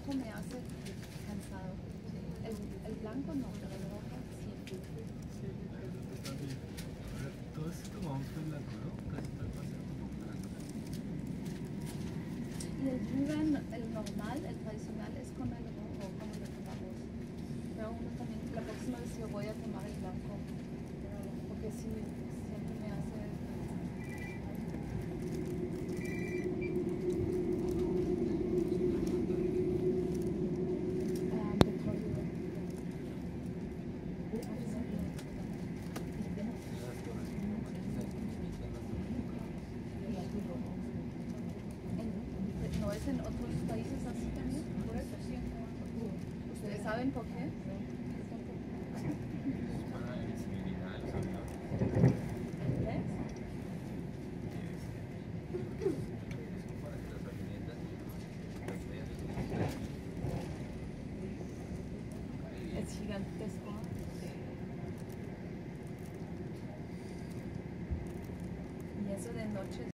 rojo me hace cansado. El blanco no, pero el rojo sí. Todo esto tomamos con blanco, ¿no? Casi todo pasa con blanco. Y el yuren, el normal, el tradicional, es con el rojo, como lo tomamos. Pero uno también, la próxima vez yo voy a tomar el blanco, porque sí, siempre me hace... ¿No es en otros países así también? Por eso sí. ¿Ustedes saben por qué? Para la visibilidad de los aviones. ¿Ves? Para que las avionetas Es gigantesco. Y eso de noche